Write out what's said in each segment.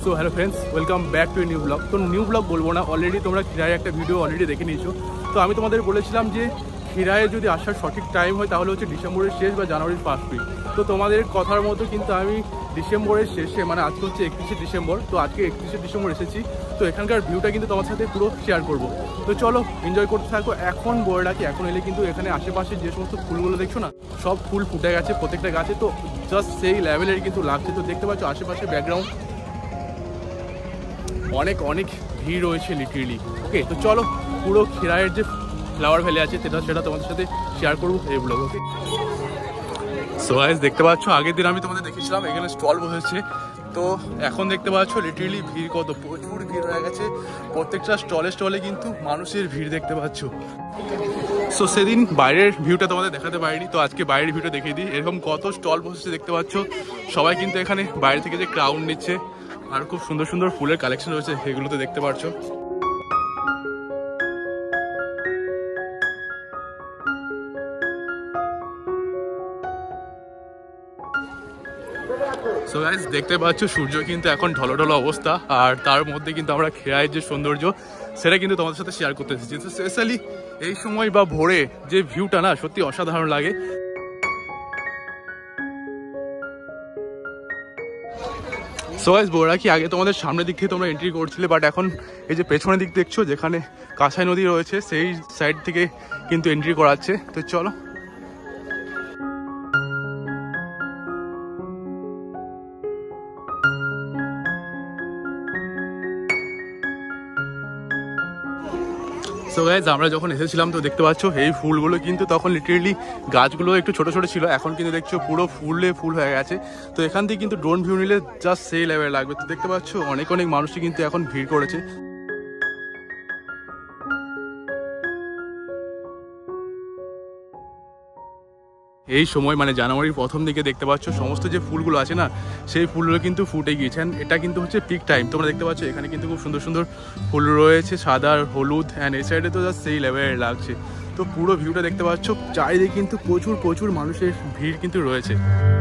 So hello friends, welcome back to a new blog. তো new blog বলবো না, already তোমরা খিরায় একটা ভিডিও অলরেডি দেখে নিয়েছো। তো আমি তোমাদের বলেছিলাম যে খিরায়ে যদি আসার সঠিক টাইম হয় তাহলে হচ্ছে ডিসেম্বরের শেষ বা জানুয়ারির ফার্স্ট উইক। তো তোমাদের কথার মতো কিন্তু আমি ডিসেম্বরের শেষে, মানে আজকে হচ্ছে 31শে ডিসেম্বর, তো আজকে 31শে ডিসেম্বর এসেছি। তো এখানকার ভিউটা কিন্তু তোমার সাথে পুরো শেয়ার করব। তো চলো এনজয় করতে থাকো। এখন বলে রাখি, এখন এলে কিন্তু এখানে আশেপাশে যে সমস্ত ফুলগুলো দেখছো না, সব ফুল ফুটে গেছে প্রত্যেকটা গাছে। তো জাস্ট সেই লেভেলের কিন্তু লাগছে। তো দেখতে পাচ্ছ আশেপাশে ব্যাকগ্রাউন্ড অনেক অনেক ভিড় রয়েছে লিটারেলি। ওকে, তো চলো পুরো খিরায়ের যে ফ্লাওয়ার ভ্যালি আছে সেটা তোমাদের সাথে শেয়ার করবো এই ব্লগ। ওকে, সো গাইস দেখতে পাচ্ছ আগের দিন আমি তোমাদের দেখেছিলাম এখানে স্টল বসেছে। তো এখন দেখতে পাচ্ছ লিটারেলি ভিড় কত, প্রচুর ভিড় হয়ে গেছে। প্রত্যেকটা স্টলে কিন্তু মানুষের ভিড় দেখতে পাচ্ছ। সো সেদিন বাইরের ভিউটা তোমাদের দেখাতে পারিনি, তো আজকে বাইরের ভিউটা দেখিয়ে দিই। এরকম কত স্টল বসেছে দেখতে পাচ্ছ। সবাই কিন্তু এখানে বাইরে থেকে যে ক্রাউড নিচ্ছে, আর খুব সুন্দর সুন্দর ফুলের কালেকশন রয়েছে, সেগুলো তো দেখতে পাচ্ছ। সো গাইস দেখতে পাচ্ছ সূর্য কিন্তু এখন ঢলঢল অবস্থা, আর তার মধ্যে কিন্তু আমরা খিরায়ের যে সৌন্দর্য সেটা কিন্তু তোমাদের সাথে শেয়ার করতে এসেছি। স্পেশালি এই সময় বা ভোরে যে ভিউটা না, সত্যি অসাধারণ লাগে। সো গাইস বলে রাখি, আগে তোমাদের সামনের দিক থেকে তোমরা এন্ট্রি করছিলে, বাট এখন এই যে পেছনের দিক দেখছো যেখানে কাঁসাই নদী রয়েছে, সেই সাইড থেকে কিন্তু এন্ট্রি করাচ্ছে। তো চলো। সো গাইস আমরা যখন এসেছিলাম তো দেখতে পাচ্ছ এই ফুলগুলো কিন্তু তখন লিটারেলি গাছগুলো একটু ছোট ছোট ছিল, এখন কিন্তু দেখছো পুরো ফুলে ফুল হয়ে গেছে। তো এখান থেকে কিন্তু ড্রোন ভিউ নিলে জাস্ট সেই লেভেল লাগবে। তো দেখতে পাচ্ছ অনেক অনেক মানুষই কিন্তু এখন ভিড় করেছে। এই সময় মানে জানুয়ারির প্রথম দিকে দেখতে পাচ্ছ সমস্ত যে ফুলগুলো আছে না, সেই ফুলগুলো কিন্তু ফুটে গিয়েছেন। এটা কিন্তু হচ্ছে পিক টাইম। তোমরা দেখতে পাচ্ছ এখানে কিন্তু খুব সুন্দর সুন্দর ফুল রয়েছে, সাদা আর হলুদ, অ্যান্ড এই সাইডে তো জাস্ট সেই লেভেলের লাগছে। তো পুরো ভিউটা দেখতে পাচ্ছ, চারিদিকে কিন্তু প্রচুর প্রচুর মানুষের ভিড় কিন্তু রয়েছে।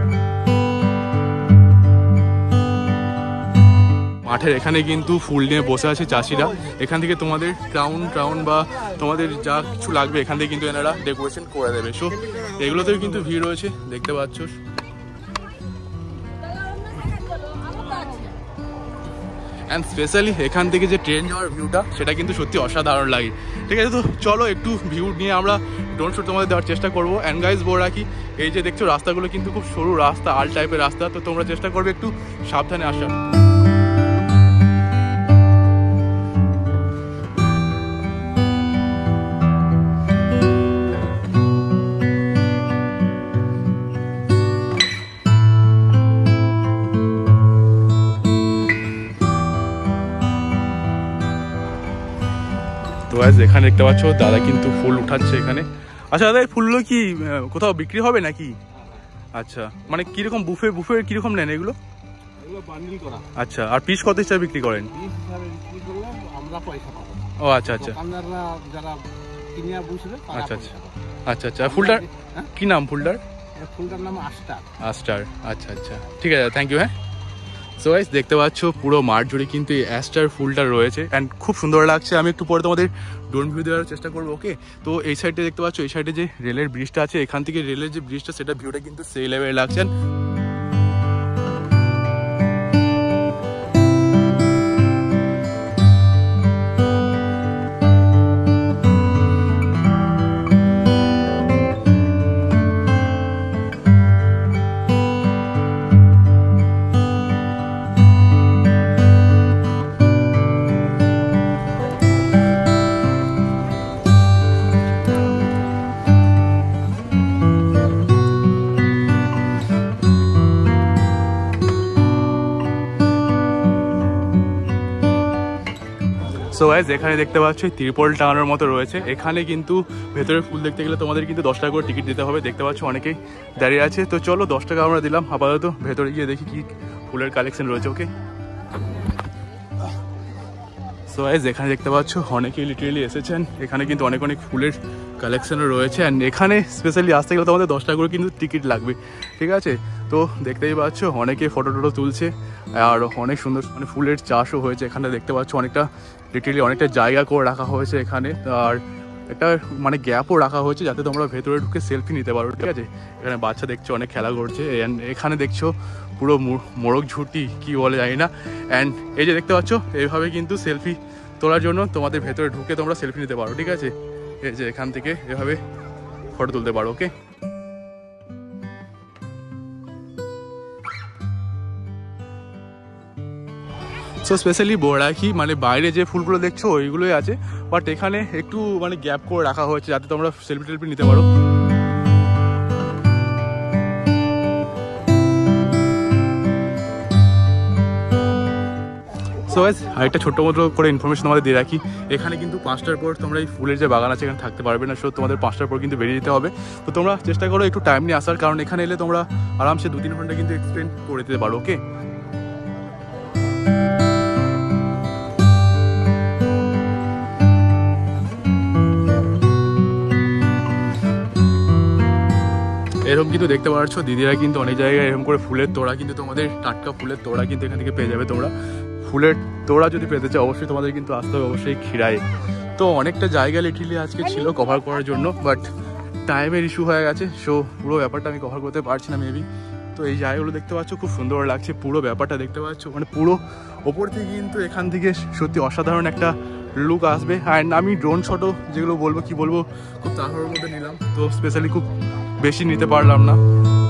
মাঠের এখানে কিন্তু ফুল নিয়ে বসে আছে চাষিরা। এখান থেকে তোমাদের ক্রাউন বা তোমাদের যা কিছু লাগবে এখান থেকে কিন্তু এনারা ডেকোরেশন করে দেবে। সো এগুলোতেও কিন্তু ভিড় রয়েছে দেখতে পাচ্ছ। অ্যান্ড স্পেশালি এখান থেকে যে ট্রেন যাওয়ার ভিউটা, সেটা কিন্তু সত্যি অসাধারণ লাগে। ঠিক আছে, তো চলো একটু ভিউ নিয়ে আমরা ড্রোন শুট তোমাদের দেওয়ার চেষ্টা করবো। অ্যান্ড গাইজ বলে রাখি, এই যে দেখছো রাস্তাগুলো কিন্তু খুব সরু রাস্তা, আল টাইপের রাস্তা। তো তোমরা চেষ্টা করবে একটু সাবধানে আসার। তো গাইস এখানে দেখতে পাচ্ছ দাদা কিন্তু ফুল উঠাচ্ছে এখানে। আচ্ছা দাদা, এই ফুলগুলো কি কোথাও বিক্রি হবে নাকি? আচ্ছা, মানে কিরকম বুফে কিরকম নেন এগুলো? আচ্ছা, আর পিস কত হিসাবে বিক্রি করেন? ও আচ্ছা আচ্ছা আচ্ছা আচ্ছা আচ্ছা। ফুলটার কি নাম? ফুলটার নাম আস্টার। আচ্ছা আচ্ছা, ঠিক আছে, থ্যাংক ইউ। হ্যাঁ, সো গাইস দেখতে পাচ্ছ পুরো মাঠ জুড়ে কিন্তু এই অ্যাস্টার ফুলটা রয়েছে, অ্যান্ড খুব সুন্দর লাগছে। আমি একটু পরে তোমাদের ড্রোন ভিউ দেওয়ার চেষ্টা করবো। ওকে, তো এই সাইডে দেখতে পাচ্ছ, এই সাইডে যে রেলের ব্রিজটা আছে, এখান থেকে রেলের যে ব্রিজটা, সেটা ভিউটা কিন্তু সেই লেভেলে লাগছে। সো গাইস এখানে দেখতে পাচ্ছ ত্রিপল টাঙানোর মতো রয়েছে। এখানে কিন্তু ভেতরে ফুল দেখতে গেলে তোমাদের কিন্তু 10 টাকা করে টিকিট দিতে হবে। দেখতে পাচ্ছ অনেকেই দাঁড়িয়ে আছে। তো চলো 10 টাকা আমরা দিলাম। আপাতত ভেতরে গিয়ে দেখি কি ফুলের কালেকশন রয়েছে। ওকে, সো সো গাইস এখানে দেখতে পাচ্ছ অনেকেই লিটারেলি এসেছেন, এখানে কিন্তু অনেক অনেক ফুলের কালেকশনও রয়েছে। অ্যান্ড এখানে স্পেশালি আসতে গেলে তোমাদের 10 টাকা করে কিন্তু টিকিট লাগবে, ঠিক আছে? তো দেখতেই পাচ্ছ অনেকে ফটো টটো তুলছে আর অনেক সুন্দর মানে ফুলের চাষও হয়েছে এখানে দেখতে পাচ্ছ। অনেকটা লিটারেলি অনেকটা জায়গা করে রাখা হয়েছে এখানে, আর একটা মানে গ্যাপও রাখা হয়েছে যাতে তোমরা ভেতরে ঢুকে সেলফি নিতে পারো, ঠিক আছে? এখানে বাচ্চা দেখছো অনেক খেলা করছে, অ্যান্ড এখানে দেখছো পুরো মোরগ ঝুটি কি বলে জানি না। অ্যান্ড এই যে দেখতে পাচ্ছ এইভাবে কিন্তু সেলফি তোলার জন্য তোমাদের ভেতরে ঢুকে তোমরা সেলফি নিতে পারো, ঠিক আছে? এই যে এখান থেকে এভাবে ফটো তুলতে পারো, ওকে? সো স্পেশালি বোরাকি মানে বাইরে যে ফুলগুলো দেখছো ওইগুলোই আছে, বাট এখানে একটু মানে গ্যাপ করে রাখা হয়েছে যাতে তোমরা সেলফি টেলফি নিতে পারো। সো গাইস আরেকটা ছোট্ট মতো করে ইনফরমেশন তোমাদের দিয়ে রাখি, এখানে কিন্তু 5টার পর তোমরা এই ফুলের যে বাগান আছে এখানে থাকতে পারবে না। সো তোমাদের 5টার পর কিন্তু বেরিয়ে যেতে হবে। তো তোমরা চেষ্টা করো একটু টাইম নিয়ে আসার, কারণ এখানে এলে তোমরা আরামসে 2-3 ঘন্টা কিন্তু এক্সপ্লেন করে দিতে পারো, ওকে? এরকম কিন্তু দেখতে পাচ্ছ দিদিরা কিন্তু অনেক জায়গায় এরকম করে ফুলের তোড়া কিন্তু তোমাদের টাটকা ফুলের তোড়া কিন্তু এখান থেকে পেয়ে যাবে। তোমরা ফুলের তোড়া যদি পেতে চাও অবশ্যই তোমাদের কিন্তু আসতে হবে অবশ্যই খিরায়। তো অনেকটা জায়গা লিটারলি আজকে ছিল কভার করার জন্য, বাট টাইমের ইস্যু হয়ে গেছে। সো পুরো ব্যাপারটা আমি কভার করতে পারছি না মেবি। তো এই জায়গাগুলো দেখতে পাচ্ছ খুব সুন্দর লাগছে, পুরো ব্যাপারটা দেখতে পাচ্ছ মানে পুরো ওপর থেকে কিন্তু এখান থেকে সত্যি অসাধারণ একটা লুক আসবে। অ্যান্ড আমি ড্রোন শটও যেগুলো বলবো কি বলবো খুব তাড়াহুড়োর মধ্যে নিলাম, তো স্পেশালি খুব বেশি নিতে পারলাম না।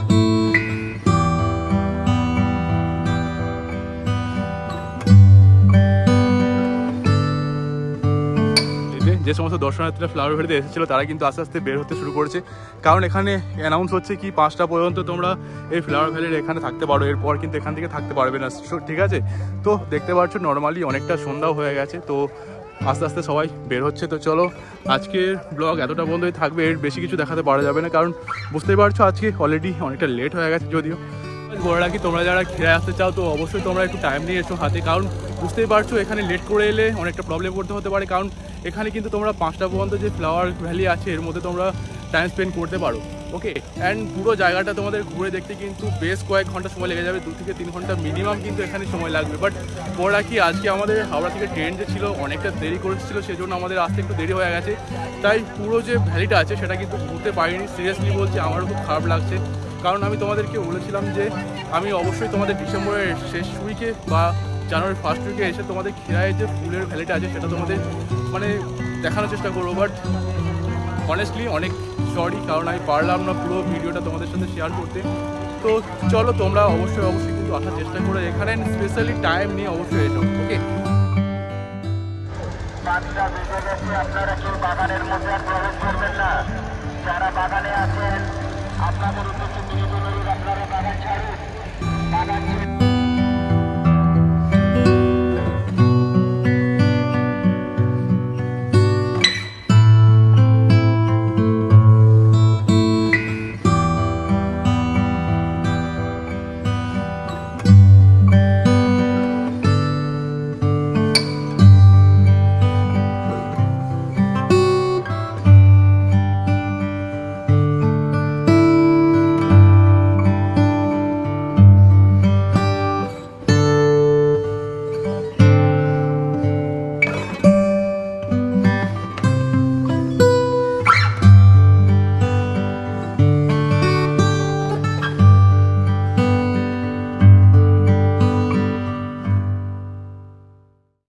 যে সমস্ত দর্শনার্থীরা ফ্লাওয়ার ভ্যালিতে এসেছিল তারা কিন্তু আস্তে আস্তে বের হতে শুরু করেছে, কারণ এখানে অ্যানাউন্স হচ্ছে কি 5টা পর্যন্ত তোমরা এই ফ্লাওয়ার ভ্যালির এখানে থাকতে পারো, এরপর কিন্তু এখান থেকে থাকতে পারবে না, ঠিক আছে? তো দেখতে পাচ্ছ নর্মালি অনেকটা সন্ধ্যাও হয়ে গেছে, তো আস্তে আস্তে সবাই বের হচ্ছে। তো চলো আজকের ব্লগ এতটা বন্ধই থাকবে, এর বেশি কিছু দেখাতে পারা যাবে না, কারণ বুঝতেই পারছো আজকে অলরেডি অনেকটা লেট হয়ে গেছে। যদিও বলে রাখি তোমরা যারা খিরাই আসতে চাও তো অবশ্যই তোমরা একটু টাইম নিয়ে এসো হাতে, কারণ বুঝতেই পারছো এখানে লেট করে এলে অনেকটা প্রবলেম করতে হতে পারে, কারণ এখানে কিন্তু তোমরা 5টা পর্যন্ত যে ফ্লাওয়ার ভ্যালি আছে এর মধ্যে তোমরা টাইম স্পেন্ড করতে পারো, ওকে? অ্যান্ড পুরো জায়গাটা তোমাদের ঘুরে দেখতে কিন্তু বেশ কয়েক ঘন্টা সময় লেগে যাবে, 2 থেকে 3 ঘন্টা মিনিমাম কিন্তু এখানে সময় লাগবে। বাট বলে রাখি আজকে আমাদের হাওড়া থেকে ট্রেন যে ছিল অনেকটা দেরি করেছিল, সেজন্য আমাদের আসতে একটু দেরি হয়ে গেছে, তাই পুরো যে ভ্যালিটা আছে সেটা কিন্তু ঘুরতে পারিনি। সিরিয়াসলি বলছি আমারও খুব খারাপ লাগছে, কারণ আমি তোমাদেরকে বলেছিলাম যে আমি অবশ্যই তোমাদের ডিসেম্বরের শেষ উইকে বা জানুয়ারির ফার্স্ট উইকে এসে তোমাদের খিরাইয়ের যে ফুলের ভ্যালিটা আছে সেটা তোমাদের মানে দেখানোর চেষ্টা করবো। বাট অনেস্টলি অনেক সরি, কারণ আমি পারলাম না পুরো ভিডিওটা তোমাদের সাথে শেয়ার করতে। তো চলো তোমরা অবশ্যই অবশ্যই কিন্তু আসার চেষ্টা করো এখানে, স্পেশালি টাইম নিয়ে অবশ্যই এসো, ওকে? আপনারা কেউ বাগানের মধ্যে প্রবেশ করবেন না, যারা বাগানে আছেন আপনাদের উদ্দেশ্যে বিনোদন, আপনারা বাগান ছাড়ুন, বাগান